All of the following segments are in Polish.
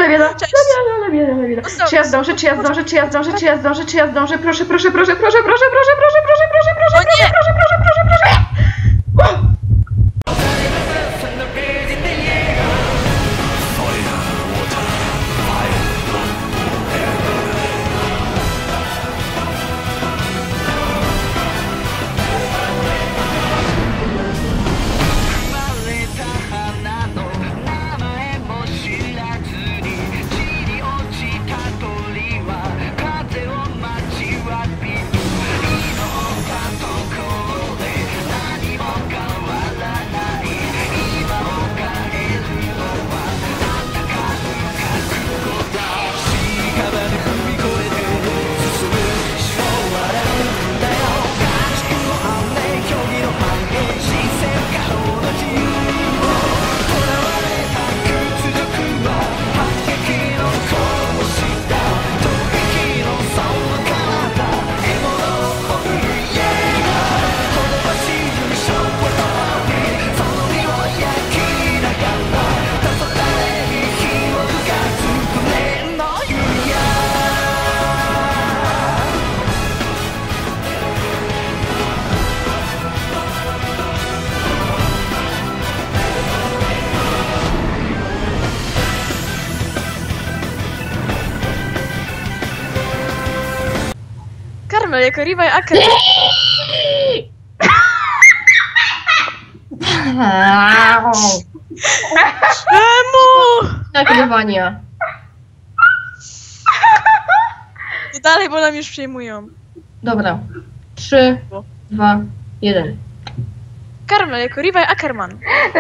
Lebieda, Cześć. lebieda. Czy ja zdążę? Proszę. O nie! Karmel jako Rivaj Aker. Czemu? Nagrywania. Nie dalej, bo nam już przejmują. Dobra. 3, 2, 1. Karmel jako Rivaj Ackerman.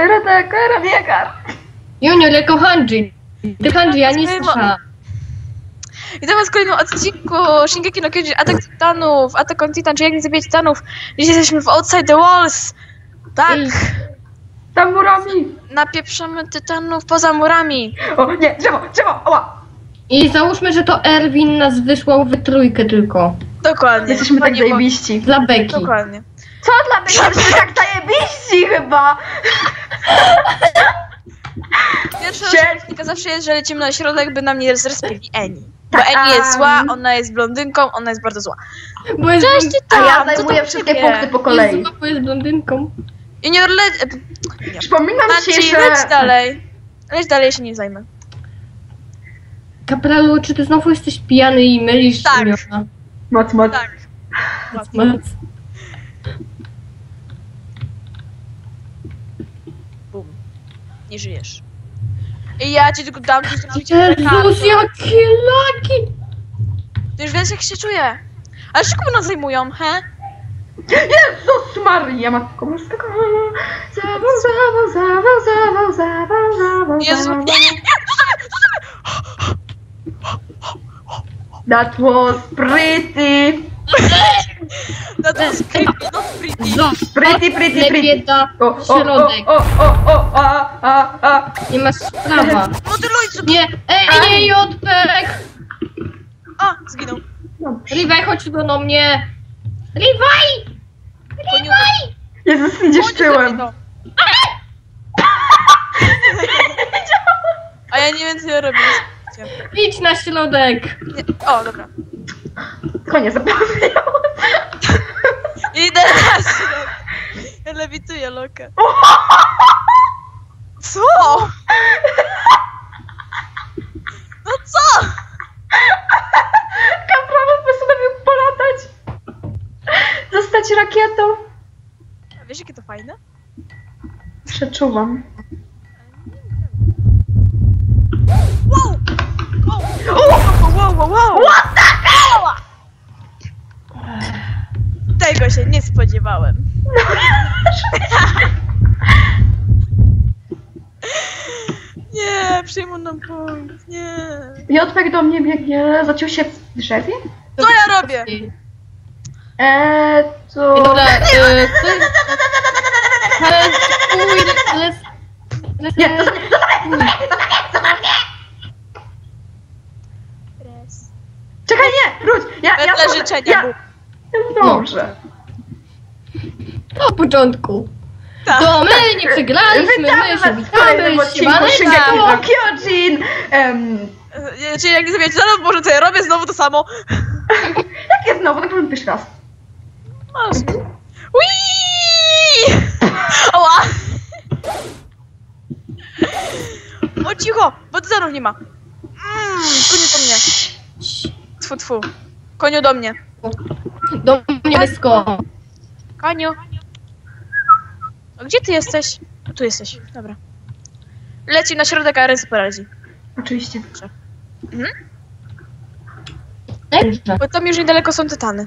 Junior jako Hanji. Ty Hanji, ja nie słyszałam. Witamy w kolejnym odcinku Shingeki no Kyojin, Atak Tytanów, Attack on Titan, czy jak nie zabijać Tytanów. Dzisiaj jesteśmy w Outside the Walls. Tak, Tam murami. napieprzamy Tytanów poza murami. O nie, drzewo, ała. I załóżmy, że to Erwin nas wysłał w trójkę tylko. Dokładnie. Jesteśmy tak Panie Bo- zajebiści. Dla Beki. Dokładnie. Co dla mnie? Jesteśmy tak zajebiści chyba. Pierwsza Cześć. technika zawsze jest, że lecimy na środek, by nam nie zrespili Eni. Bo Tak, Eni jest zła, ona jest blondynką, ona jest bardzo zła. Bo jest Cześć ty A tam, ja co tam zajmuję u wszystkie ciebie? punkty po kolei. Jest zła, bo jest blondynką. Junior, Przypominam ci, Maci, że... leć dalej. Leć dalej, ja się nie zajmę. Kapralu, czy ty znowu jesteś pijany i mylisz Tak. imiona? Moc. Tak. Mac. Bum. Nie żyjesz. I ja ci tylko dam ci Jezus, jakie laki! Ty już wiesz jak się czuję. Ale szybko nas zajmują, he? Jezus Maria, matko boska. Zawał. Jezu. Nie! That was pretty. No to jest creepy, no pretty. Pretty. Lepieda, O, środek. a. Nie masz prawa. Modeluj co. Nie, nie, Jodpek! A, zginął. Rivaj, chodź tu do mnie! Rivaj! Poniukaj. Jezus, idziesz tyłem. No. A ja nie wiem co ja robię. Idź na środek! Nie. O, dobra. Koniec, zapomniałam. Idę na środek. Ja lewituję, Loka. Co? No co? Kapralu postanowił polatać. Zostać rakietą. A wiesz jakie to fajne? Przeczuwam. Wow! Wow! What the hell? Tego się nie spodziewałem. Nie, przyjmą nam punkt, nie. Jodpek do mnie biegnie, zaciął się w drzewie? Co ja robię? To... Dobra, Nie, to czekaj, nie, wróć! Wedle życzenia, Bóg. Dobrze. Na początku. Tak. To my nie przegraliśmy, Witamy my was się w kolejnym witamy, odcinku Shingeki no Kyojin. Czyli jak nie zabijecie tanów, może co ja robię znowu to samo. Jakie znowu? Tak powiem pierwszy raz. Uiii! Oła! O cicho, bo tanów nie ma. Koniu do mnie. Tfu, tfu. Koniu do mnie. Do mnie blisko. Koniu. A gdzie ty jesteś? Tu jesteś, dobra. Leci na środek, a Ren poradzi. Oczywiście. Dobrze. Bo tam już niedaleko są tytany.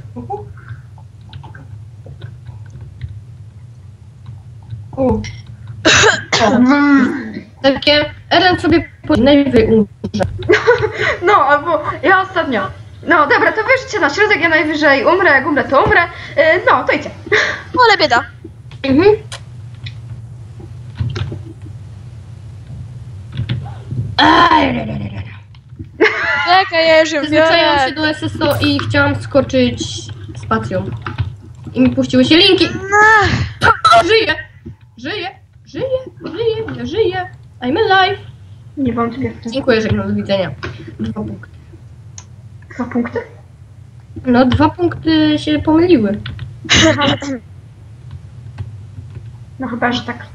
Takie Eren sobie najwyżej umrze. No, albo ja ostatnio. No dobra, to wyjdźcie na środek, ja najwyżej umrę, jak umrę, to umrę. No, to idźcie. Ale bieda. Mhm. Czekaj, Jerzy, Przyzwyczaiłam się do SSO i chciałam skoczyć spacją. I mi puściły się linki. Żyję! Żyję! Żyję! Żyję! Ja żyję! I'm alive! Nie wątpię w tym. Dziękuję, żegnam, do widzenia. 2 punkty. 2 punkty? No, 2 punkty się pomyliły. No chyba, że tak.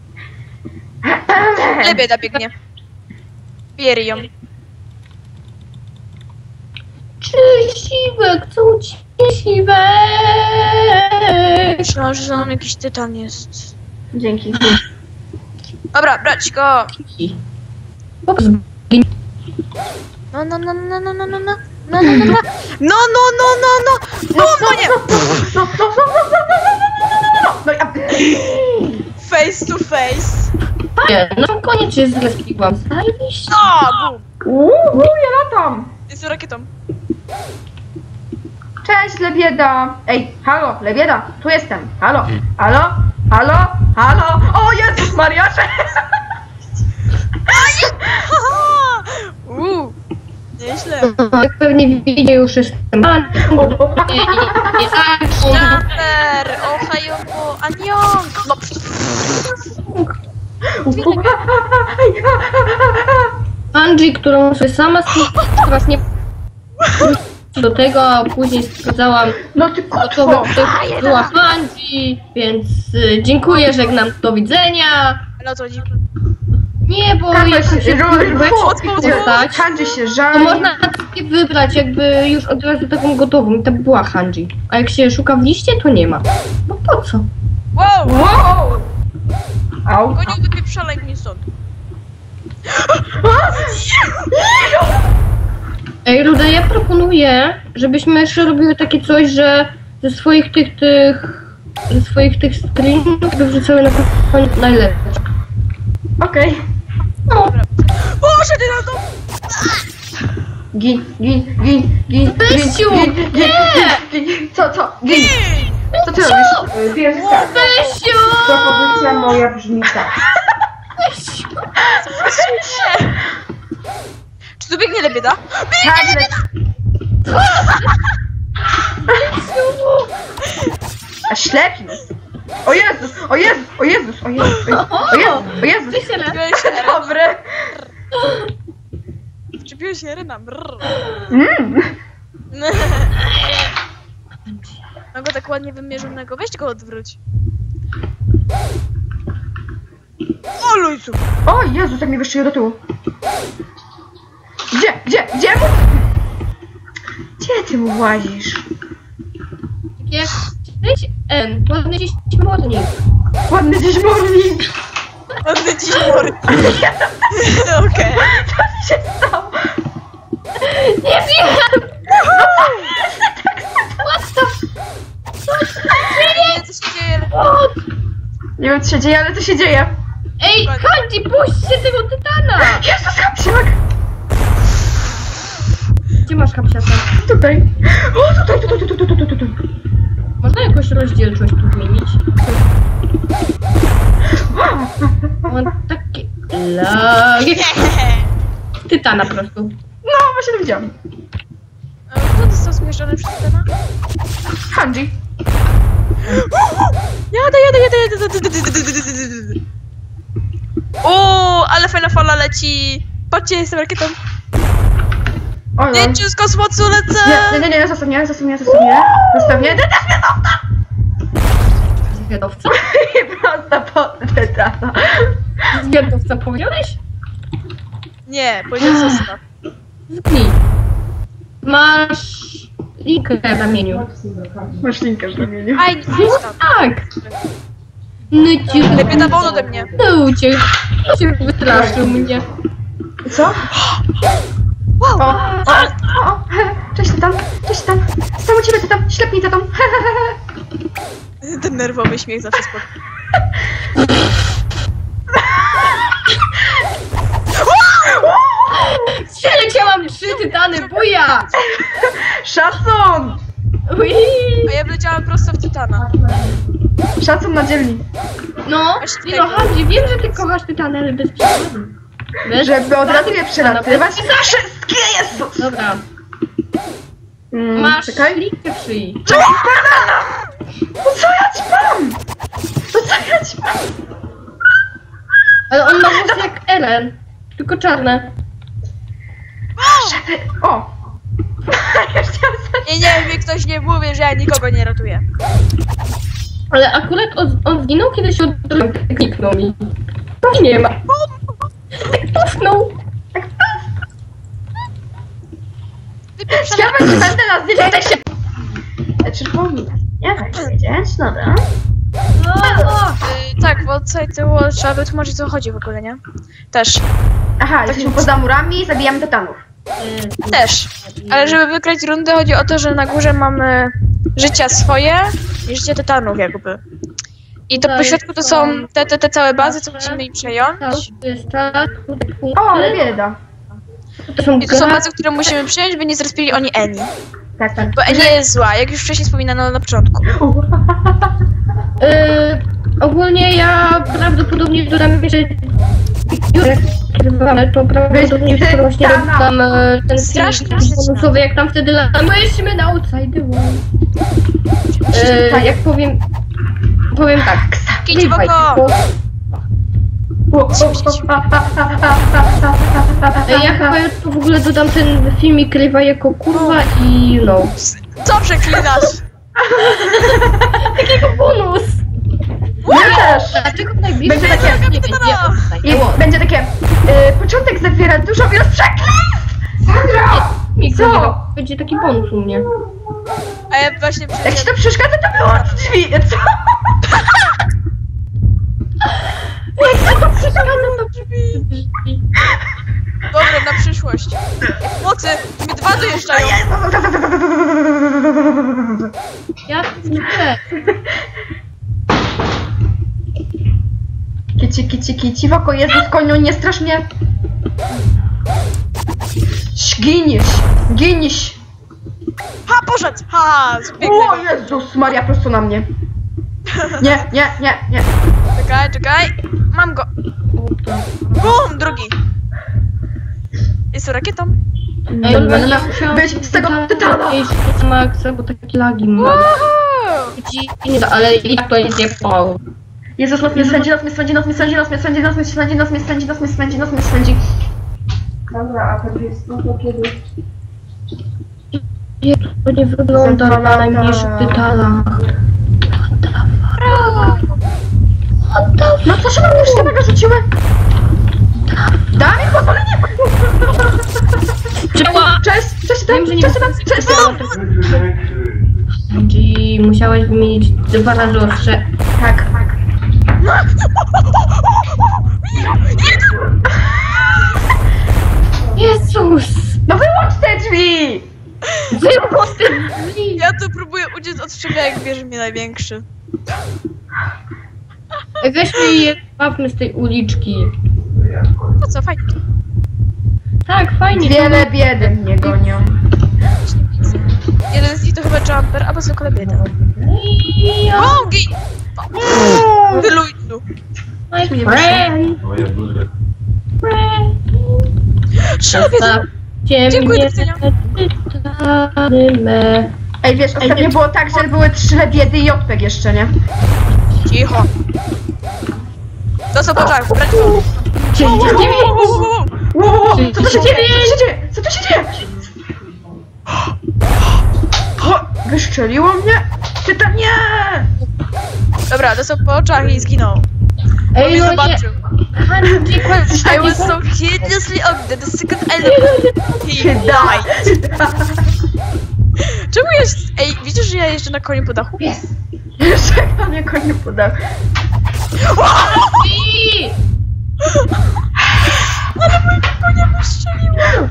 Ale bieda biegnie. Bierz ją. Czy siwek, co ci siwek? Myślałam, że tam jakiś tytan jest. Dzięki. Dobra, brać go. Boks. No. No, nie. No ja... Face to face. No koniec się zrespiłam. Zajebiście. O, bum. Ja latam. Jest rakietą. Cześć, Lebieda. Ej, halo, Lebieda, tu jestem. Halo, halo, halo, halo. O Jezus Maria, Nieźle. Jak pewnie widzicie, już jestem. Super. Ohayongo. Annyeong. No. Angie, którą sobie sama teraz nie do tego, a później sprawdzałam, No ty to kutwo. była Angie, więc dziękuję, żegnam, do widzenia. No to dzięki. Nie, bo Kasia jak się się postać, Hanji się to żali. można sobie wybrać jakby już od razu taką gotową i to by była Hanji. A jak się szuka w liście, to nie ma. No po co? Wow. Wow! Au. Koniu, wypieprzalaj mnie stąd. Ej, Ruda, ja proponuję, żebyśmy jeszcze robiły takie coś, że ze swoich tych screenów by wrzucały na koniec najlepsze. Okej. No, Boże, ty na to! Gin. Weźciu! Gin. Co? Gin. Co ty robisz? Wiesz, Weźciu! propozycja moja brzmi tak. Weźciu! Czy tu biegnie lebieda? Tak, a ślepi. O Jezus, o Jezus, o Jezus, o Jezus, o Jezus, o Jezus. Weź się raz. Dobry. Wczepiłeś się Ryna. Brrr. Mam go tak ładnie wymierzonego. Weź go odwróć. O lujcu! O Jezus, jak mnie wyszczyje do tyłu. Gdzie? Gdzie ty mu łazisz? Takie, cześć, ładny dziś morning. Ładny dziś morning. Ładny dziś mory. Okej. Co mi się stało? Nie wiem! What the Nie, co się dzieje? fuck? Nie wiem co się dzieje, ale to się dzieje. Ej, Hanji, puśćcie tego tytana! Jezus, hapsiak! Gdzie masz hapsiaka? Tutaj. O, tutaj. Można jakoś rozdzielczość tu zmienić? Mam takie lagi. Tytana po prostu. No, właśnie to widziałam. Kto został zmieszczony przez Tytana? Hanji. Jadę. O, ale fajna fala leci. Patrzcie, jestem rakietą. O, no. Nie, z kosmosu lecę. Nie, zostaw mnie. Zostaw mnie. Zwiadowca? I prosto pod tytana. Zwiadowca powiedziałeś? Nie, powiedział zostaw. Zgnij. Masz linkę w ramieniu. Masz linkę w ramieniu. Aj, nie zostaw. Tak! No cię... Lepiej na wolno ode mnie. No cię wystraszył mnie. Co? Wow. O. Cześć tam. Tam u ciebie, tam. Ślepnica tam. Ten nerwowy śmiech zawsze spoko. Przeleciałam 3 tytany, buja! Szacun! Ui. A ja wleciałam prosto w tytana. Szacun na dzielni. No, nie no, Hanzi, wiem, że ty kochasz tytany, ale bez przesady. Wiesz? Żeby od razu je przelatywać wszystkie, Jezus! Dobra, masz Czekaj. linkę w szyi. Czekaj, No co ja ci mam? Ale on ma włosy jak Ellen, tylko czarne. Żeby... O! Ja chciałam sobie... Nie, ktoś nie mówi, że ja nikogo nie ratuję. Ale akurat on zginął, kiedy się odrodził, kliknął mi. No nie ma. Tak pufnął. Chciałabym ci będę na zdjęciu tak się... Czerwoni. Nie chcę wiedzieć, dobra. Tak, w Outside the Wall trzeba wytłumaczyć, co chodzi w ogóle, nie? Też. Aha, jesteśmy poza murami i zabijamy tytanów. Też. Ale żeby wygrać rundę, chodzi o to, że na górze mamy życia swoje i życie tytanów jakby. I to po środku to są te całe bazy, co musimy im przejąć. To jest czas, O, ale bieda. I to są bazy, które musimy przejąć, by nie zrespili oni Eni. Tak. Bo Eni jest zła, jak już wcześniej wspominano na początku. Ogólnie ja prawdopodobnie dodam jeszcze... To prawdopodobnie już właśnie dodam ten Strasznie film bonusowy, jak tam wtedy latamy na Outside the Wall. Jak powiem tak. Kidź w oko! Ja chyba tu w ogóle dodam ten filmik Rywa jako kurwa i no. Co przeklinasz? Takiego bonus! Ja też! Dlaczego najbliżej? Będzie takie... I będzie takie... początek zawiera dużo wielu przekleństw! Sandra! Co? Będzie taki bonus u mnie. A ja właśnie... Jak ci to przeszkadza, to wyłącz drzwi! Co? Jak to przeszkadza, to drzwi. Dobra, na przyszłość. Mocy, mnie 2 dojeżdżają. Ja nie chcę. Kici w oko, Jezus, koniu, nie strasz mnie! Giniesz! Ha, poszedł! Ha, zbiegnę. O Jezus Maria, prosto na mnie! Nie. Czekaj. Mam go. Bum, drugi. Jest to rakietą. Nie będę być z tego tytana! Maxa, bo takie lagi mam. Ale i tak to nic nie pomogło. Jezus, nos mnie swędzi. Dobra, a to jest to kiedy? Jak to nie wygląda na najmniejszych tytanach. No co się nam już tego rzuciły? Daj mi pozwolenie! Cześć tam! Angie, musiałeś wymienić 2 razy ostrze. Tak. Jezus! No wyłącz te drzwi! Wyłącz te drzwi! Ja tu próbuję uciec od szczebia, jak bierze mnie największy. Weźmy i je zbawmy z tej uliczki. To co, fajnie. Tak, fajnie. Wiele biedy mnie gonią. Jeden z nich to chyba jumper, albo zwykle bieda. Bogi! Wyluj tu. My friend. Trzeba wiedzę. Dziękuję, do widzenia. Tytany me. Ej, wiesz, ostatnio było tak, że były 3 biedy i odpek jeszcze, nie? Cicho. To co poczekaj, brać to. 39! Wow, co to się dzieje? Co to się dzieje? O, wyszczeliło mnie? Tytan, nie! Dobra, to co po oczach i zginął. On Ej, mnie no nie! zobaczył. Hanji, I was so hideously ugly, the second I looked he died. Czemu jest... Ej, widzisz, że ja jeżdżę na koniu po dachu? Pies! Jeszcze jak mnie koniu podał. Ale mojego konia wystrzeliło.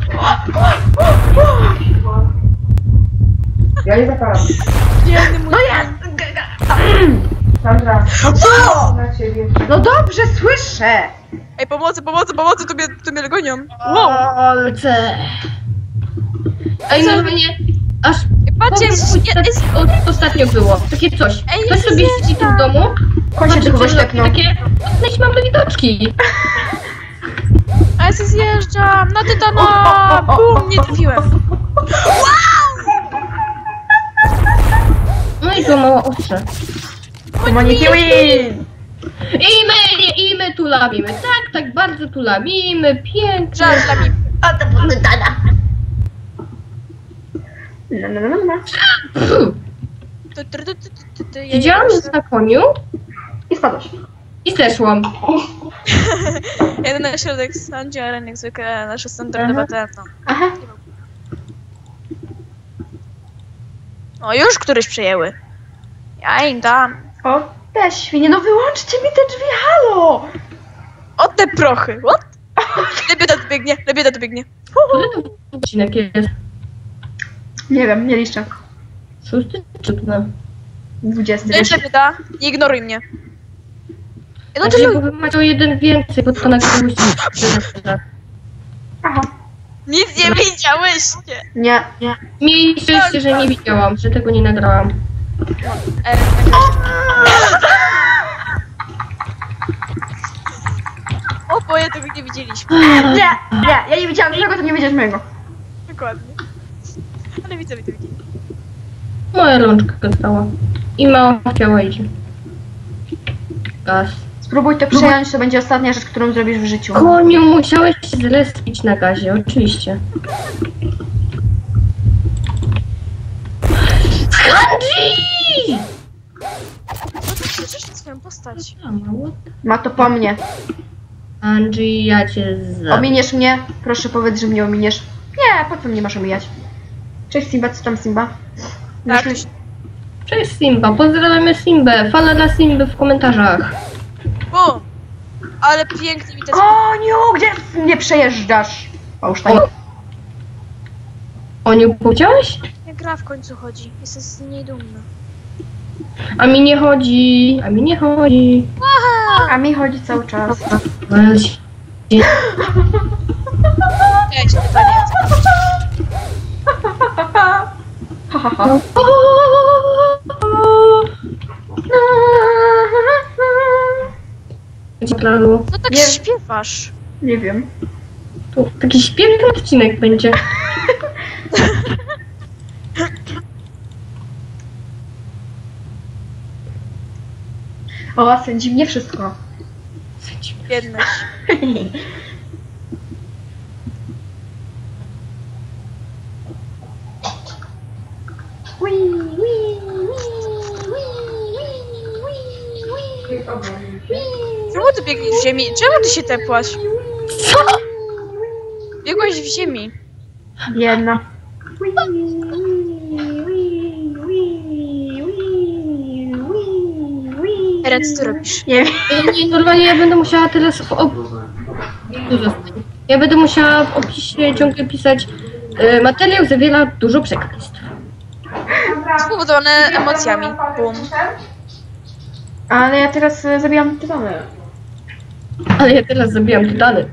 Ja nie zapalam. Biedny mój No koń. jest! Sandra, Co? na ciebie. No dobrze, słyszę! Ej, pomocy, tu mnie gonią. Wow. Olce. Ej, normalnie, aż Ej, patrzcie, jest... ostatnio było. Takie coś. Ej, Ktoś jest sobie siedzi tu w domu, Koń się tylko patrzy wyślepnął. takie, odnieś mamy widoczki. A ja się zjeżdżam na tytana! Bum, nie trafiłem. No i złamała ostrze. Moniki win! I my tu labimy. Tak, bardzo tu labimy. Pięknie. Żart dla mnie. A to był Tytana! No. Siedziałam na koniu I spadłeś. i zeszłam. Jeden na środek Sandzie, a jak zwykle nasza standardowa terno. Aha. O, już któryś przejęły. Ja im dam. O, te świnie, no wyłączcie mi te drzwi, halo! O te prochy, what? Lebieda to biegnie. Który to odcinek jest? Nie wiem, nie liczę. 6 czy 20. Cześć lebieda, nie ignoruj mnie. No Znaczy, bo wy macie o jeden więcej, bo to nagrywałyście. Aha. nic nie widziałyście. Nie. Miej szczęście, że nie widziałam, że tego nie nagrałam. O, boję, tego nie widzieliśmy. Nie, ja nie widziałam czego, to nie widziałeś mojego. Dokładnie. Ale widzę. Moja rączka stała. I mała chciała idzie. Gaz. Spróbuj to przejąć, to będzie ostatnia rzecz, którą zrobisz w życiu. Koniu, musiałeś się zrespić na gazie, oczywiście. Hanji! No to przecież swoją postać. Ma to po mnie. Andrzej, ja cię Ominiesz mnie? Proszę powiedz, że mnie ominiesz. Nie, po co mnie masz omijać? Cześć Simba, co tam Simba? Tak. Myślisz- Cześć Simba, pozdrawiamy Simbę. Fala dla Simby w komentarzach. Bum! Ale pięknie mi to Koniu, gdzie mnie przejeżdżasz? Połóż tak. Oniu, powiedziałeś? Jak gra w końcu chodzi. Jestem z niej dumna. A mi nie chodzi. A mi chodzi cały czas. Cześć, pytanie. Ha, ha, ha. Plalu. No tak Nie. śpiewasz. Nie wiem. Tu taki śpiewny odcinek będzie. O, sędzi mnie wszystko. Biedność. Czemu ty biegniesz w ziemi? Czemu ty się tepłaś? Co? Biegłaś w ziemi. Jedna. Eren, co ty robisz? Nie wiem. Nie, normalnie ja będę musiała teraz Tu zostań. Ja będę musiała w opisie ciągle pisać materiał zawiera dużo przekleństw. Spowodowane emocjami. Bum. Ale ja teraz zabijam tytany. Ale ja teraz zabijam tytany.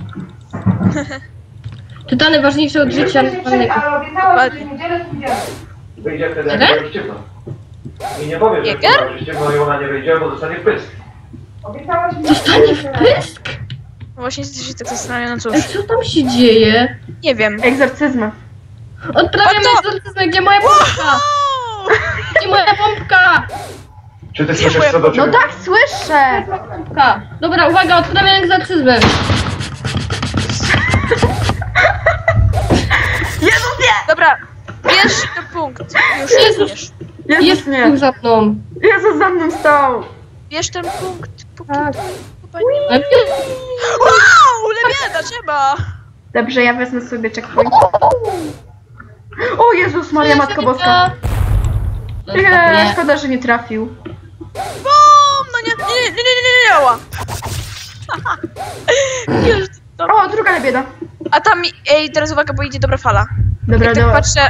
Tytany ważniejsze od życia normalnego. Ale obiecałam, że w niedzielę pójdziemy. Wyjdzie wtedy, jak Ile? będzie ściemno. I nie powiem, że Jäger? ściemno i ona nie wyjdzie, bo dostanie pysk. Obiecałaś mi... Dostanie wpysk? No właśnie się tak zastanawiam, no cóż. Ej, co tam się dzieje? Nie wiem. Egzorcyzmy. Odprawiam A to- egzorcyzm, gdzie moja puszka? I moja pompka! Czy ty słyszysz co do No ciebie? tak, słyszę! Pompka. Dobra, uwaga, odkładamy egzorcyzmem. Jezus, nie! Dobra, bierz ten punkt. Już Jezus. bierz. Jezus, Jest nie! tu za mną. Jezus za mną stał! Bierz ten punkt. Póki Tak. chyba nie... Ale- Wow, lebieda, trzeba. Dobrze, ja wezmę sobie checkpoint. O Jezus Maria, Matko Boska! Nie, szkoda, że nie trafił. Bum, no nie, ała. Już to. O, druga lebieda. A tam, ej, teraz uwaga, bo idzie dobra fala. Dobra, Jak tak dobra. patrzę,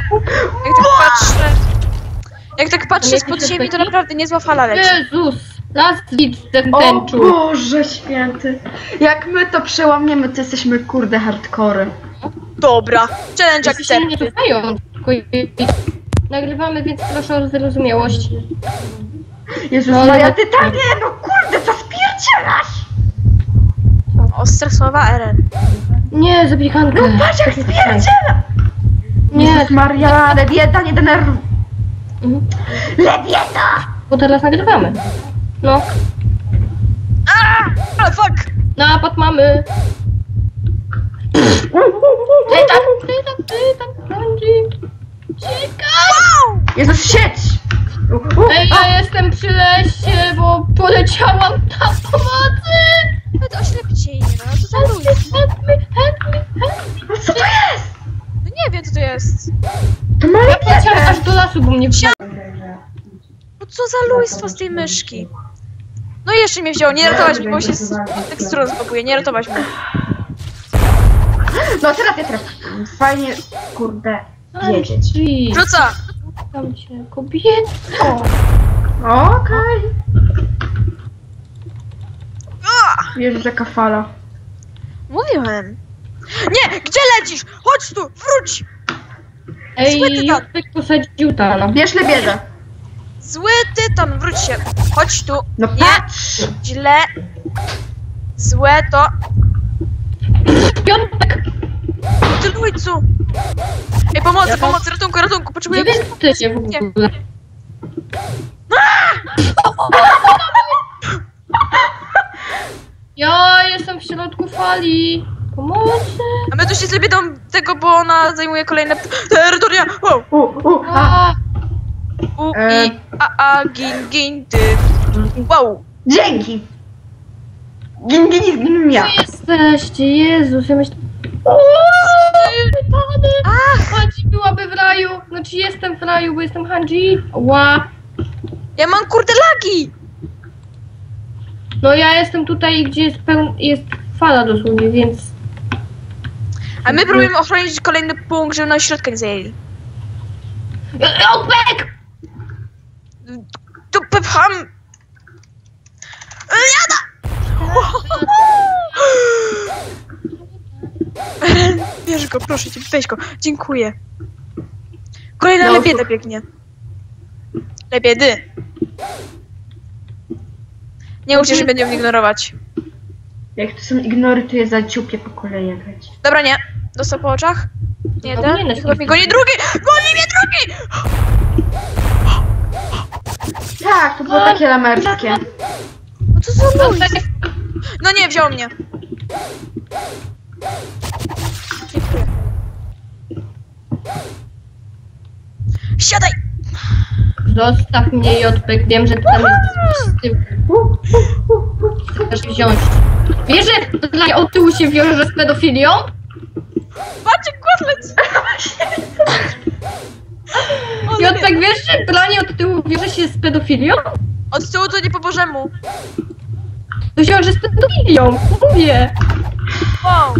jak tak patrzę spod ziemi, to naprawdę niezła fala leci. Jezus! Last hit ten O tęczu. Boże święty. Jak my to przełamiemy, to jesteśmy kurde hardcore. Dobra, challenge Wszyscy się nie accepted. słuchają. Nagrywamy, więc proszę o wyrozumiałość. Jezus No, Maria, ale- tytanie, no kurde, co spierdzielasz? Ostra słowa Eren. Nie, zapiekankę. No patrz jak spierdziela! Nie. Jezus Maria, lebieda, nie denerwuj. Mhm. Lebieda! Bo teraz nagrywamy. No. Ale fuck! Napad mamy. Bandzi. Wow! Jezus, sieć! Ej, ja jestem przy lesie, bo poleciałam na pomocy. Nawet oślepić jej nie da, no to za luj. No co to jest? No nie wiem co to jest. To ma Ja poleciałam lebiedę! aż do lasu, bo mnie wzięło. No co za lujstwo z tej myszki. No i jeszcze mnie wzięło, nie ratować mnie, bo się z teksturą zbaguje, nie ratować mnie. No teraz ja trafię. Fajnie, kurde, wiedzieć. Wróca! Tam cię, kobieto. Okej. Jezus, jaka fala. Mówiłem. Nie, gdzie lecisz? Chodź tu, wróć! Ej, Zły tytan. Józef posadził tana. Bierz lebiedę. Zły tytan, wróć się. Chodź tu. No Nie, patrz! źle. Złe to... Piątek! Ty lujcu! Ej, pomocy, Ja pomocy, ratunku, ratunku, Nie potrzebuję... wiem, się w ogóle. Ja jestem w środku fali. Pomocy. A my tu się zlebią tego, bo ona zajmuje kolejne terytoria. Wow! A, I, gin, gin, ty. Wow! Dzięki! Gin, ja. gdzie jesteście? Jezus, ja myślę... Hanji byłaby w raju. Znaczy jestem w raju, bo jestem Hanji. Ła. Ja mam kurde lagi! No ja jestem tutaj, gdzie jest fala dosłownie, więc... A my próbujemy ochronić kolejny punkt, żeby na środka nie zajęli. Opek! Tu pcham! Jada! Bierz go, proszę cię, weź go. Dziękuję. Kolejna No, lebieda biegnie. Lebiedy. Nie uciesz, że będziemy ignorować. Jak to są ignory, to je zaciupię po kolei jechać. Dobra, nie. Dostał po oczach? Nie, Powinieneś chyba nie mnie goni drugi! Goni mnie drugi! Tak, to było takie lamerskie. No to za luj. No nie, wziął mnie. Dziękuję. Siadaj! Zostaw mnie, Jotpek, wiem, że ty tam jesteś z tyłu. Chcesz wziąć. Wiesz, że dla od tyłu się wiąże z pedofilią? Patrzcie, głos leci! Jotpek, wiesz, że branie od tyłu wiąże się z pedofilią? Od tyłu to nie po bożemu. To się wiąże z pedofilią, mówię. Wow.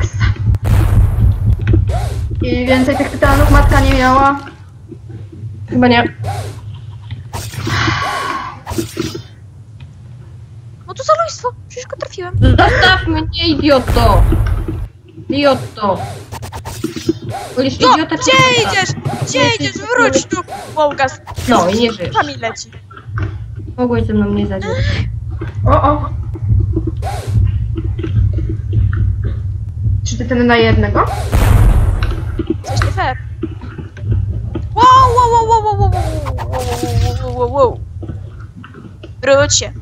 I więcej tych tytanów matka nie miała. Chyba nie. No to zabójstwo, przecież go trafiłem. Zostaw mnie, idioto. Idioto. Wolisz No, idiota, czy gdzie idiota? idziesz? Gdzie idziesz? Wróć tu! Wow, gaz. No i nie żyjesz. Kamień leci. Mogłeś ze mną nie zadziać. O. Czy ty ten na jednego? Coś nie fair. Wow. Wow. Wróć się.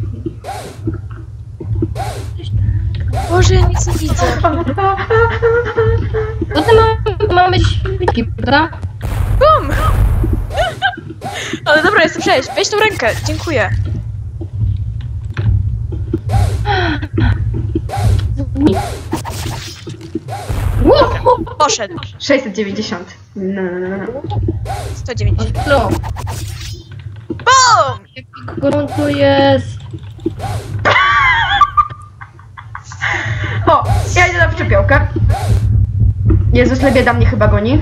Boże, ja nic nie widzę. Potem mamy świtki, prawda? Bum! Ale dobra, jestem przejść. Weź tą rękę, dziękuję. Poszedł. 690. No. 190. No, Bum! jaki gorąco to jest. O, ja idę na przyczepiołkę. Jezus, lebieda mnie chyba goni.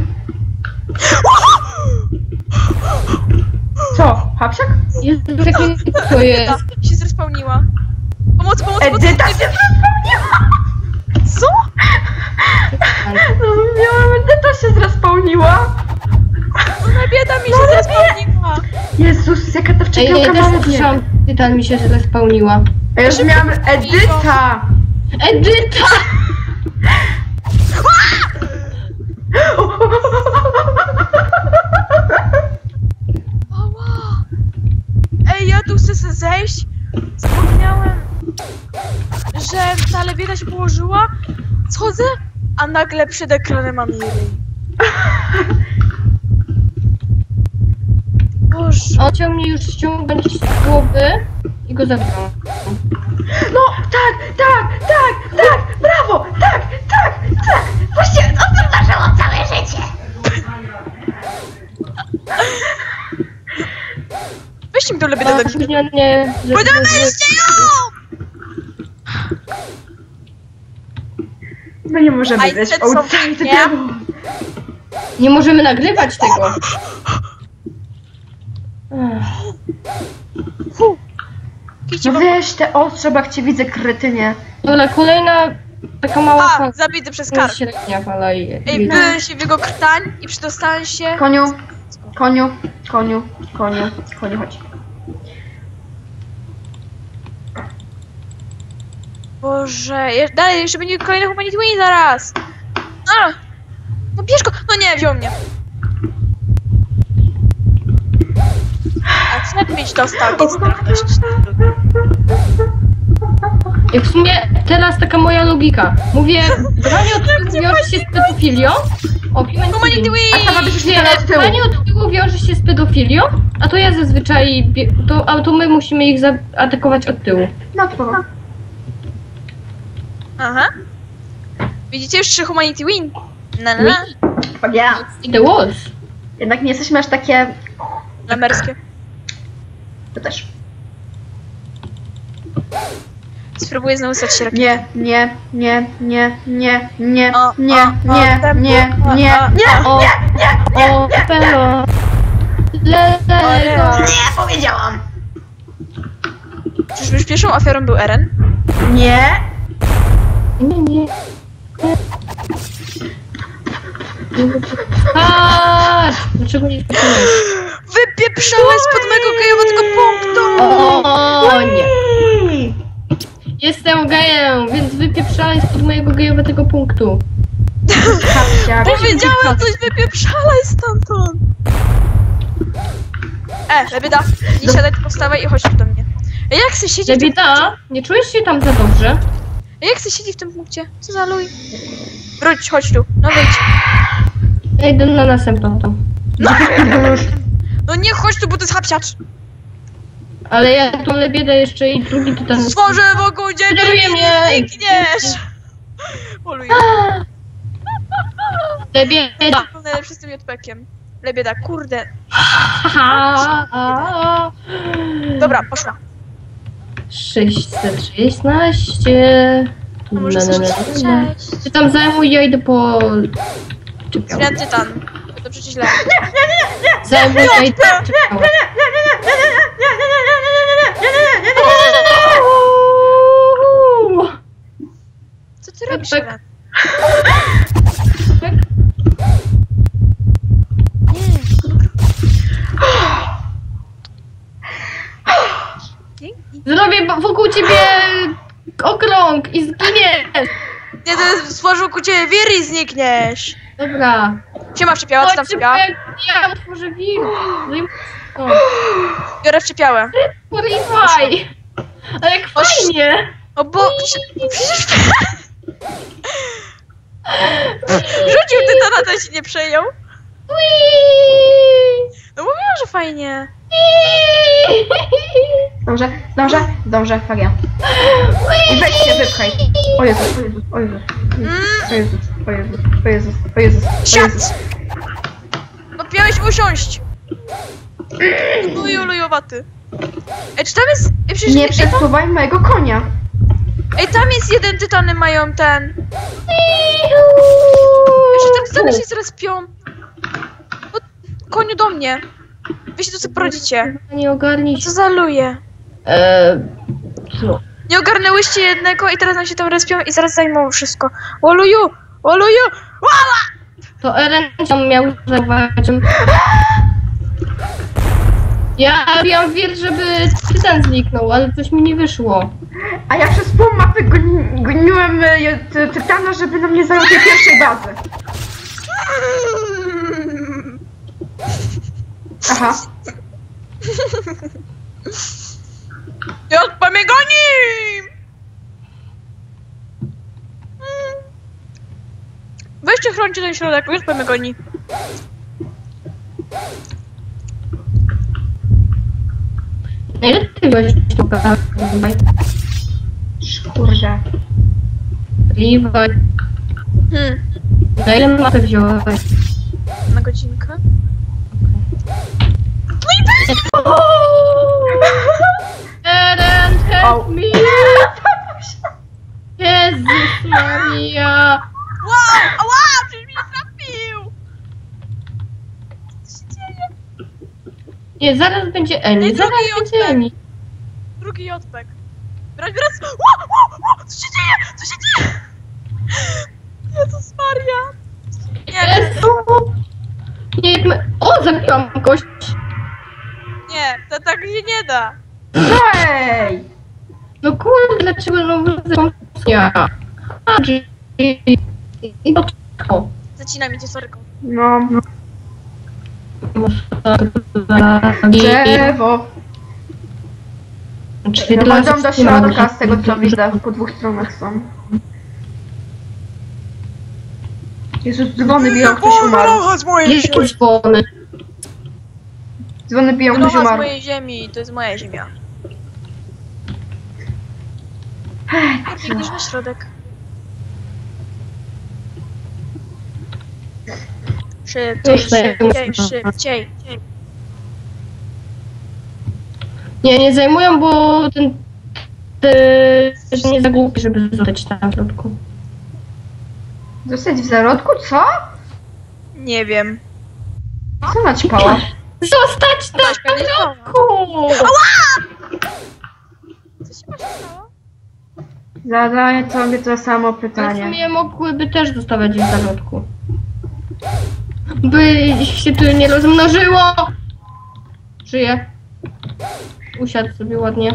Co? Hapsiak? Jezu, jakie to jest. Się zrespełniła. Pomocy. Edyta się zrespawniła! Co? No, miałam, Edyta się zrespawniła. Ona bieda mi się zrespełniła. Jezus, jaka ta Ej, przyczepiołka ja też ma mnie. słyszałam, Tytan mi się zespełniła. Ja już miałam Edyta. Edyta! Ała. Ej, ja tu chcę zejść. Zapomniałem, że ta lebieda się położyła. Schodzę, a nagle przed ekranem mam jej ryj. Boże. On chciał mnie już ściągnąć z głowy i go zabrał. No, tak, brawo, tak. Właśnie, to się zdarzyło całe życie. Weźcie mi tą lebiedę do mnie. Spóźnienie, Podajcie ją! No nie możemy I być said outside something, the yeah? devil. Nie możemy nagrywać tego. Kijcie No wam. weź te ostrze, bo jak cię widzę, kretynie. Dobra, kolejna taka mała A, fala. zabity przez To kar. jest średnia fala i... Ej, byłem się w jego krtań i przedostałem się... Koniu, chodź. Boże, dalej, jeszcze będzie kolejny Humanity Win zaraz! A! No bierz go! No nie, wziął mnie! A chcę mieć dostał, więc trafność. I w sumie teraz taka moja logika. Mówię, branie od tyłu wiąże się z pedofilią. O, Humanity A sama Win! byś już od tyłu. branie od tyłu wiąże się z pedofilią, a to ja zazwyczaj... to my musimy ich zaatakować od tyłu. No to Aha. Widzicie już 3 Humanity Win? Na. ja. I the walls. Jednak nie jesteśmy aż takie... Lamerskie. To też. Spróbuję znowu stać się rakietą. Nie. O, pero. Lego. Nie, powiedziałam. Czyżby już pierwszą ofiarą był Eren? Nie. Nie. Patrz! Dlaczego nie wpisałeś? Wypieprzałeś spod mego gejowego punktu! O nie. Jestem gejem, więc wypieprzałeś spod mojego gejowego punktu. Hapsiak. Powiedziałem coś, wypieprzalaj stamtąd! Lebieda, nie siadaj tu postawę i chodź tu do mnie. Ja chcę siedzieć w tym Lebieda, nie czujesz się tam za dobrze? Ja chcę siedzieć w tym punkcie. Co za luj? Wróć, chodź tu. No wyjdź. Ja idę na następną tam. No nie chodź tu, bo to jest hapsiacz. Ale ja tą lebiedę jeszcze i drugi tutaj... Stworzę wokół ciebie Kieruje mnie. i znikniesz. Poluję. Lebieda! Był najlepszy z tym jodpekiem. Lebieda, kurde. Dobra, poszła. 616. A może chcesz krzyczeć? Ty tam zajmuj, ja idę po... Czepiał. Zmian tytan. To przecież źle. Zajmuj, ja idę po czepiał. Co ty robisz, Tak. Ren? Dzięki. Zrobię wokół ciebie okrąg i zginiesz. Nie, to jest stworzył ku ciebie wir i znikniesz. Dobra. Siema wczepiała, co tam wczepiała? Ja otworzę wir. Biorę wczepiałę. Porywaj! Ale jak fajnie! O bo... Przecież... Rzucił tytana, to się nie przejął. No mówiłam, że fajnie. Dobrze, Fagia. I weź się, wypchaj. O Jezus. Siad! No miałeś usiąść. Lujowaty. Ej, czy tam jest... Ej, przecież... Nie przesuwaj mojego konia. Ej, tam jest jeden, tytany mają ten... Jeszcze te tytany się zaraz pią. No, koniu do mnie. Wy się tu sobie porodzicie. Nie ogarnij się. Co za luje? Co? Nie ogarnęłyście jednego i teraz nam się tam respią i zaraz zajmą wszystko. Oluju! Łała! To Eren tam miał zauważyć. Ja robiłam wier, żeby tytan zniknął, ale coś mi nie wyszło. A ja przez pół mapy goniłem tytana, żeby nam nie zajął tej pierwszej bazy. Aha. Jak mnie goni! Weźcie, chroncie ten środek, już mnie goni. Na ile ty byłeś pokazać? Kurde. Levi. Na ile mapy wziąłeś? Na godzinkę. Eren, Au. help me! Jezus Maria! Wow! Ała! Przecież mnie trafił! Co się dzieje? Nie, zaraz będzie Eni, Ej, zaraz drugi będzie odpęk. Eni. Drugi jodpek. Brać! Wow! Co się dzieje? Co się dzieje? Jezus Maria! Nie, Jezu! Nie, jak my... O, zabiłam kogoś! nie, to tak się nie da. Ej! No kurde, dlaczego no ja? I to Zacina mi cię sorką. No. Drzewo. Dochodzą do środka z tego co widzę. Po dwóch stronach są. Jezus, dzwony biją, ktoś umarł. z mojej Jakie dzwony? Dzwony biją, ktoś z umarł. mojej ziemi, to jest moja ziemia. Biegniesz na środek. Szybciej. Nie zajmują, bo ten nie za głupi, żeby zostać tam w środku. Zostać w zarodku? Co? Nie wiem. Co naćpała? Zostać tam Ktoś pewnie w zdoła. środku! Co się właśnie stało? Zadaję sobie to samo Ale w pytanie. sumie mogłyby też zostawać w zarodku. By się tu nie rozmnożyło! Żyje. Usiadł sobie ładnie.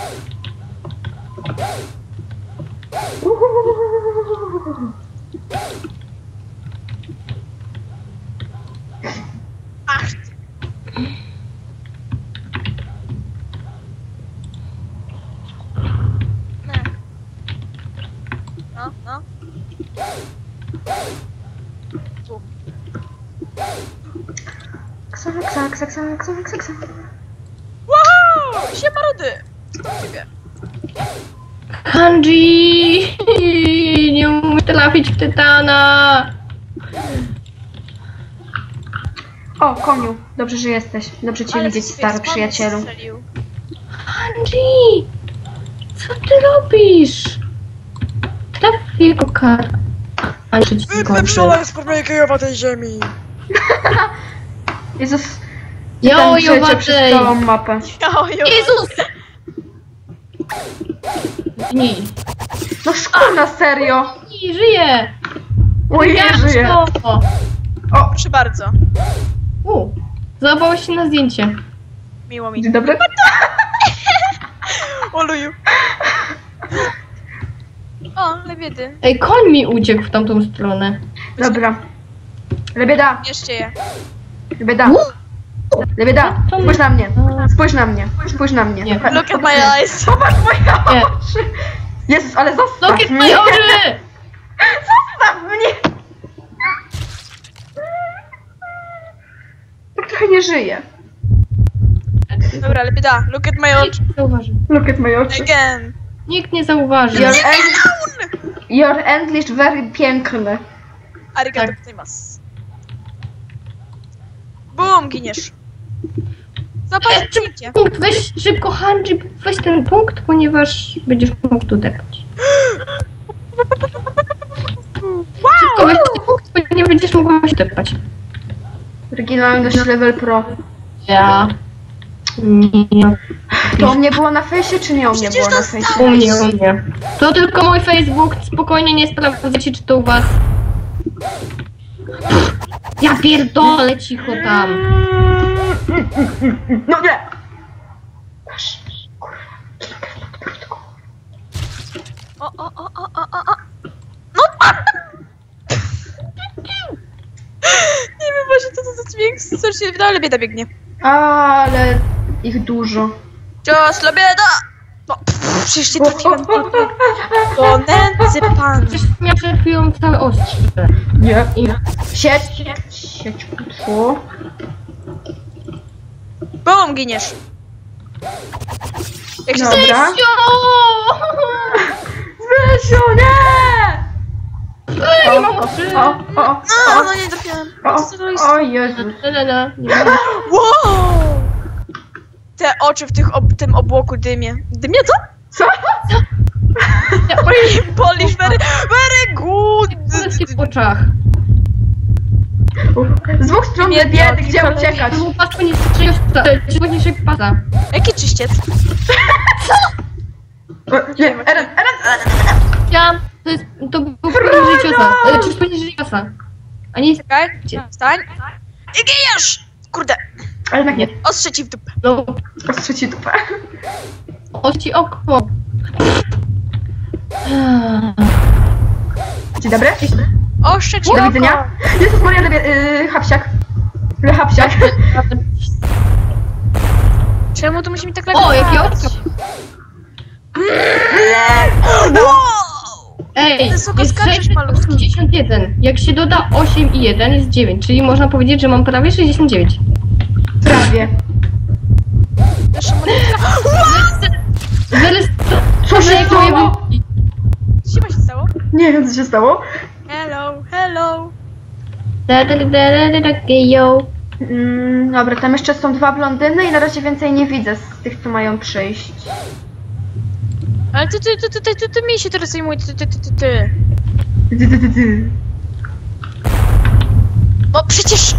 Ach! No. Tu. Ksa. Wow! Siema Rudy! Co tam u ciebie? Hanji! Nie umiem trafić w tytana! O, koniu. Dobrze, że jesteś. Dobrze cię Ale widzieć, sobie stary spam przyjacielu. strzelił. Hanji! Co ty robisz? Traf jego kar. A czy ci skończy? z podmiejkejowa tej ziemi! Jezus. Jo, Ten przejdzie Jowadej! przez całą mapę. Jezus! Nie. No szkurna, serio. Nie, żyje! Oj, nie żyje. O! Proszę bardzo. Załapałeś się na zdjęcie. Miło mi. Dzień dobry. Oluju. O, lebiedy. Ej, koń mi uciekł w tamtą stronę. Dobra. Lebieda, Bierzcie je. lebieda. Lebieda, spójrz na mnie. Spójrz na mnie. Spójrz na mnie. Nie. Look at my eyes. Zobacz moje Nie. oczy. Jezus, ale zostaw Look at mnie. my oczy! Zostaw mnie. Tak trochę nie żyje. Dobra, Lebieda, look at my oczy. Nikt nie zauważy. Look at my oczy. Again. Nikt nie zauważy. Your English very piękny. Arigato Tak. gozaimasu. Bum, giniesz. Zobaczcie. Punkt, weź szybko, Hanji, weź ten punkt, ponieważ będziesz mógł tu depać. Szybko weź ten punkt, bo nie będziesz mogła się depać. Regina, mam dość level pro. Ja. Nie. To u mnie było na fejsie, czy nie u mnie było na fejsie? U mnie. To tylko mój Facebook, spokojnie nie sprawdzajcie, czy to u was. Ja pierdolę, cicho tam. No nie! O. No! Nie wiem właśnie co to za dźwięk. Co się wydaje, Lebieda biegnie. Ale ich dużo. Cios, Lebieda! No, przecież cię trafiłem. To nędzy pan. Przecież miał przed chwilą całe ostrze. Nie. I Sieć putło. Bum, giniesz. Jak się Dobra. stanie? Zbysiu, nie! Nie mam oczy. No nie trafiłem. O Jezus. Nie mam. Wow! Te oczy w tym obłoku dymie. Dymie co? Co? Polish very good! Poleccie w oczach. Z dwóch stron Nie, biedy, nie, gdzie nie, uciekać? To był pas poniżej pasa. Jaki czyściec? Nie, Eren. Ja, to był poniżej ciosa. Czyż poniżej ciosa. A nie Czekaj, wstań. I giniesz! Kurde, Ale tak nie. ostrze ci w dupę. no, Ostrze ci dupę. ości oko. Dzień dobry. Ostrze ci Do oko. widzenia. Jezus Maria, hapsiak. Hapsiak. Czemu to musi mi tak O, jakie oczka. Wow! Ej, Wysoko jest skaczesz, malutki. 681. Jak się doda 8 i 1 jest 9, czyli można powiedzieć, że mam prawie 69. Prawie. Nasza malutka. Zaraz Co się stało? Co się stało? Nie wiem, co się stało. Hello. Yo. Dobra, tam jeszcze są dwa blondyny i na razie więcej nie widzę z tych, co mają przyjść. Ale ty mi się teraz zajmuje, ty. Bo przecież...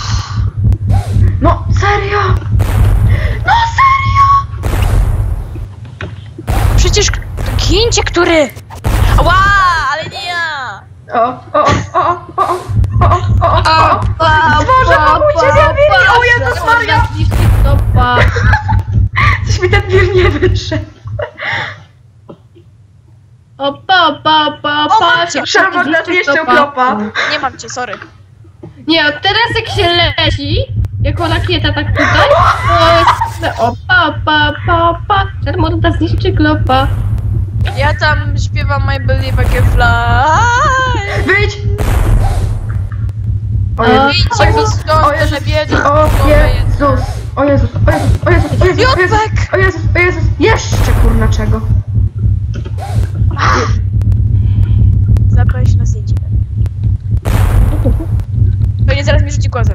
No, serio? No, serio? Przecież... Gincie, który... Ła, ale nie ja! Boże, wokół cię zjawili! O Jezus Maria! Coś mi ten wir nie wyszedł. Opa. mamcie. Szarmogna zniszczył klopa. Nie mam cię, sorry. Nie, a teraz jak się leci, jako rakieta tak tutaj, to jest... Opa. Szarmogna zniszczy klopa. Ja tam śpiewam I Believe I Can Fly. Wyjdź! O Wyjdźcie mi Jezus, stąd, o Jezus, że biedny. o Jezus, jeszcze kurna czego? Zabrałeś nas jedzie. To nie zaraz mi rzuci głazem.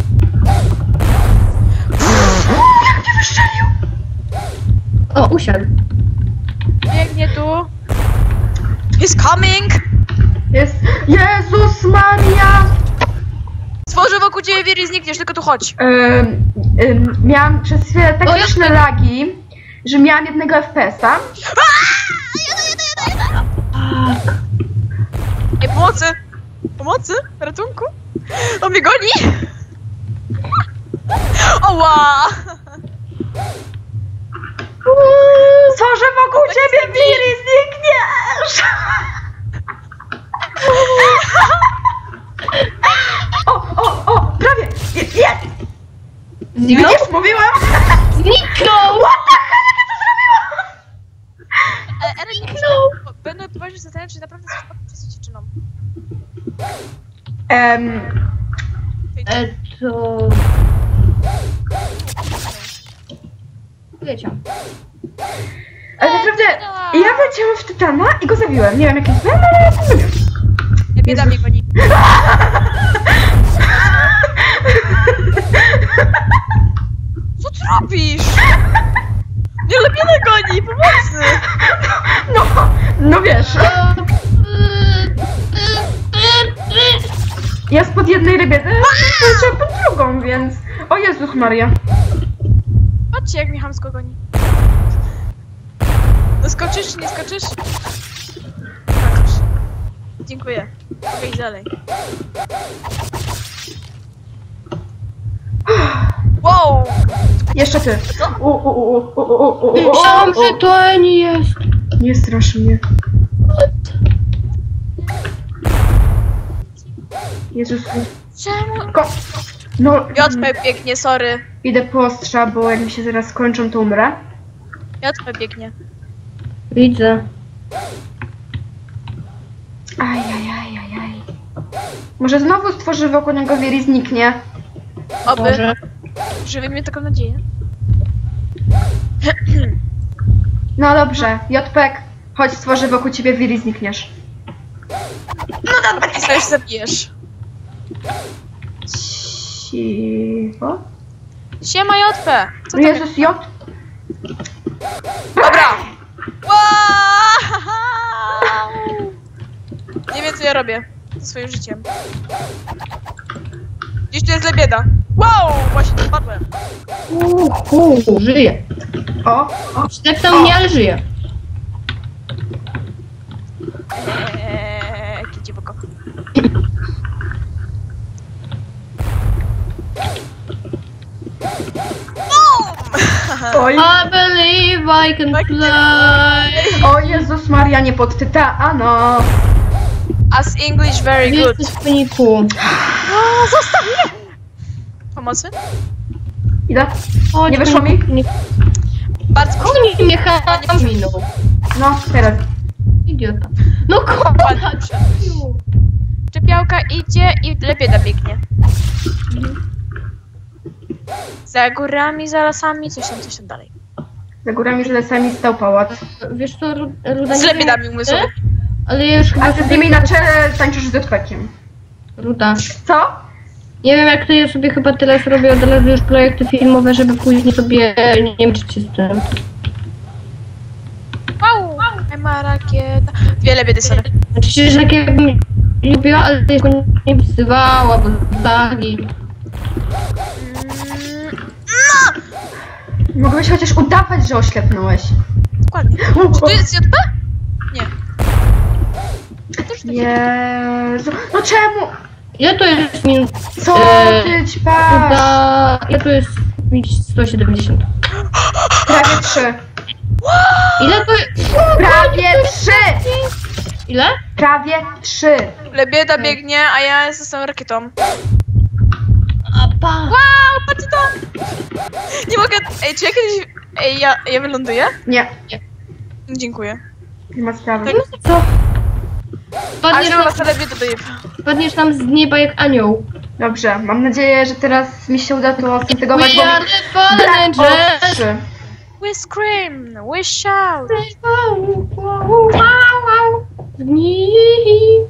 Jak cię wystrzelił? O, usiadł. Biegnie tu. He's coming! Jest, Jezus Maria! Stworzę wokół ciebie wir i znikniesz, tylko tu chodź. Miałam przez chwilę tak O, straszne lagi, że miałam jednego FPS-a. Ej, pomocy! Pomocy? Ratunku? On mnie goni! Oła! Co, że wokół ciebie wir i znikniesz? O, Zniknął? Widzisz, mówiłam! Zniknął! Eren, nie będę poważnie zastanawiać, czy naprawdę jesteś przez dziewczyną. To... Leciał. Ale naprawdę, ja wleciałam w Tytana i go zabiłem. Nie wiem jaki plan, ale zabiłem. Ja bieda mnie goni. Co ty robisz? Nie lepiej nie goni, pomocy! No wiesz. Ja spod jednej ryby leciałam pod drugą, więc... O Jezus Maria. Patrzcie, jak mi chamsko goni. No skoczysz czy nie skoczysz? Skoczysz. Dziękuję. Mogę iść dalej. Wow! Jeszcze ty. Myślałam, że to Eni jest. Nie strasz mnie. Jezus. Czemu? No, JP biegnie, sorry. idę po ostrza, bo jak mi się zaraz skończą, to umrę. JP biegnie. Widzę. Ajajajajaj. Może znowu stworzy wokół niego wir i zniknie. Oby. Może. Żywy mnie taką nadzieję. No dobrze, JPEG, chodź stworzy wokół ciebie wir i znikniesz. I coś zabijesz. Cicho. Siema JP! Co tam jest? Jezus, J... Dobra! Wow! Nie wiem co ja robię ze swoim życiem. Gdzieś tu jest lebieda. Wow! Właśnie spadłem. Żyje. O, Ślepnął mnie, ale żyje. Jakie dziwoko. oj. I believe I can fly. O Jezus Maria, nie pod Tytana. As English very good. Jesteś w paniku. Zostaw mnie! Pomocy? Idę. Chodź, Nie wyszło mi? Nie. Bardzo proszę. Oni mnie minął. No, teraz. Idiota. No Ładnie kochać. przed. Czepiałka idzie i lebieda biegnie. Za górami, za lasami, coś tam dalej. Za górami, z lasami stał pałac. Wiesz co, Ruda Z nie lebiedami umysłowo. ale ja już A chyba ty z sobie... nimi na czele tańczysz z JPEGiem. Ruda. Co? Nie wiem jak to ja sobie chyba teraz robię od razu już projekty filmowe, żeby później sobie nie męczyć się z tym. Wow! Ma rakieta. Dwie lebiedy, sorry. Znaczy się, że tak jakbym lubiła, ale to go nie wzywała, bo zagi. Mogłeś chociaż udawać, że oślepnąłeś. Dokładnie. Czy tu jest JP? Nie. Jezu. No czemu? Ile to jest minut? Co ty ćpasz? Ruda... Ile to jest 170? Prawie 3. Ile to jest? Prawie 3! Ile? Prawie 3. Lebieda biegnie, a ja jestem z tą rakietą. Apa. Wow, patrzcie to! Nie mogę... Ej, czy ja kiedyś... Ej, ja wyląduję? Nie, Dziękuję. nie ma sprawy. Tak. Co? A Spadniesz, żeby was lebieda dojeba. spadniesz tam z nieba jak anioł. Dobrze, mam nadzieję, że teraz mi się uda to zintegrować, We are the fallen angels. ostrzy. We scream, we shout. Gnij.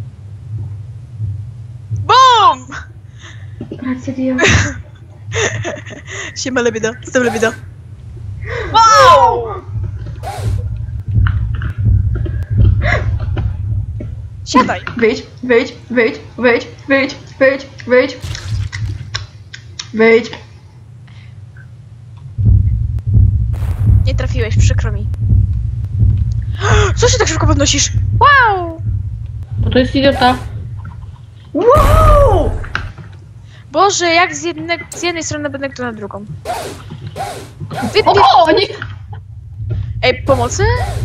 BOOM! Grazie Dio. Siema lebieda, jestem lebieda. Wow! Siadaj. Wyjdź, wyjdź, wyjdź, wyjdź, wyjdź, wyjdź, wyjdź. Wyjdź. Nie trafiłeś, przykro mi. Co się tak szybko podnosisz? Wow! Bo to jest idiota. Wow! Boże, jak z jednej strony będę to na drugą. O, nie! Ej, pomocy?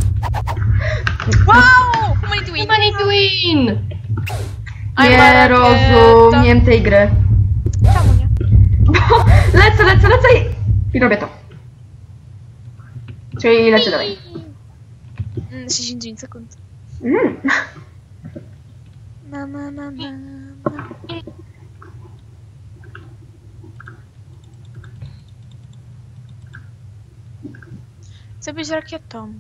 Wow! Humanity win! Humanity win! I'm a Nie rakieta. rozumiem tej gry. Czemu nie? Bo lecę i robię to. Czyli lecę dalej. 69 sekund. Mm. Na. Chcę być rakietą.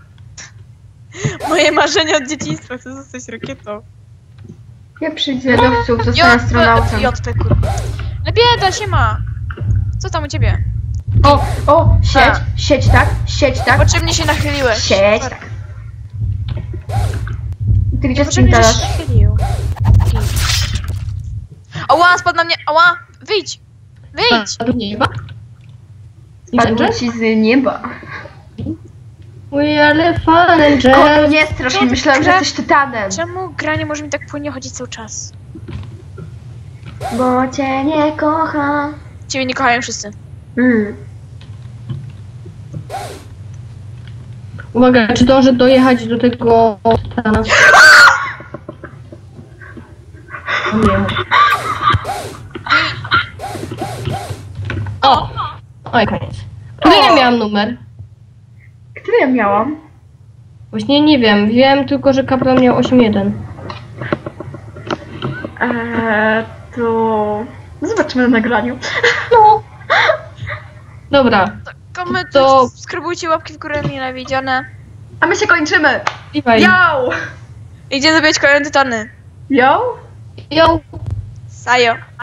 Moje marzenie od dzieciństwa, chcę zostać rakietą. Ja przyjdę lodowców, zostanę astronautą. JP, kurwa. Ale bieda się ma. Co tam u ciebie? O, sieć, tak? Potrzebnie się nachyliłeś. Sieć, tak. Ty gdzie Potrzebnie się spintalasz? nachylił. Ała, spadł na mnie, ała! Wyjdź! Wyjdź! Spadł z nieba? Spadło ci z nieba. We are fun and O, jazz. nie strasznie, myślałam, że jesteś tytanem. Czemu granie może mi tak płynnie chodzić cały czas? Bo cię nie kocham. Ciebie nie kochają wszyscy. Uwaga, czy dążę dojechać do tego tytana? Nie. O! Oj, koniec. Który ja miałam numer? Który ja miałam? Właśnie nie wiem. Wiem tylko, że kaplan miał 8-1. To... Zobaczymy na nagraniu. No. Dobra. Komentarz, To- subskrybujcie, łapki w górę mile widziane. A my się kończymy. Iwaj. Yo! Idzie zabijać kolejne tytany. Yo? Yo. Sajo.